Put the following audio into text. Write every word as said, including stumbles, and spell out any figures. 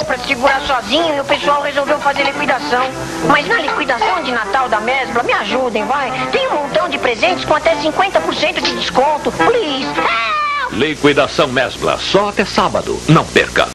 pra segurar sozinho e o pessoal resolveu fazer liquidação. Mas na liquidação de Natal da Mesbla, me ajudem, vai. Tem um montão de presentes com até cinquenta por cento de desconto. Please. Liquidação Mesbla, só até sábado. Não perca.